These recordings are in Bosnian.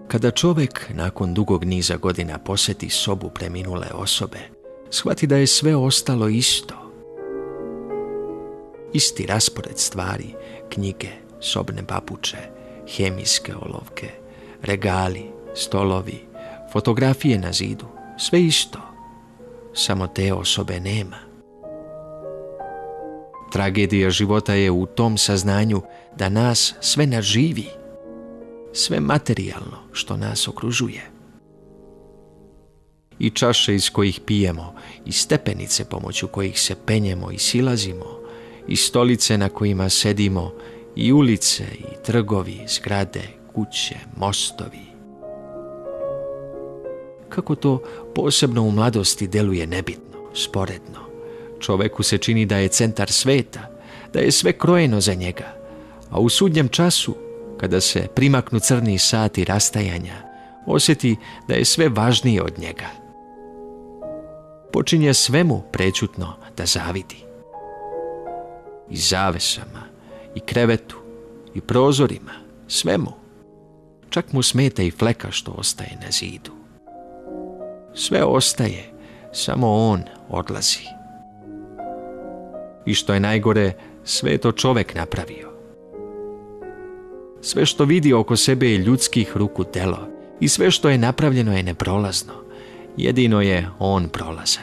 Kada čovjek nakon dugog niza godina posjeti sobu preminule osobe, shvati da je sve ostalo isto. Isti raspored stvari, knjige, sobne papuče, hemijske olovke, regali, stolovi, fotografije na zidu, sve isto. Samo te osobe nema. Tragedija života je u tom saznanju da nas sve nadživi, sve materijalno što nas okružuje. I čaše iz kojih pijemo, i stepenice pomoću kojih se penjemo i silazimo, i stolice na kojima sedimo, i ulice, i trgovi, zgrade, kuće, mostovi. Kako to posebno u mladosti deluje nebitno, sporedno. Čoveku se čini da je centar sveta, da je sve krojeno za njega, a u sudnjem času, kada se primaknu crni sati rastajanja, osjeti da je sve važnije od njega. Počinje svemu prećutno da zavidi. I zavesama, i krevetu, i prozorima, svemu. Čak mu smeta i fleka što ostaje na zidu. Sve ostaje, samo on odlazi. I što je najgore, sve je to čovjek napravio. Sve što vidi oko sebe je ljudskih ruku delo i sve što je napravljeno je neprolazno. Jedino je on prolazan.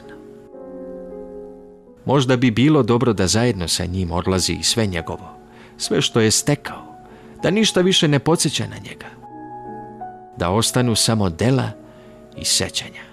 Možda bi bilo dobro da zajedno sa njim odlazi i sve njegovo, sve što je stekao, da ništa više ne podsjeća na njega, da ostanu samo dela i sećanja.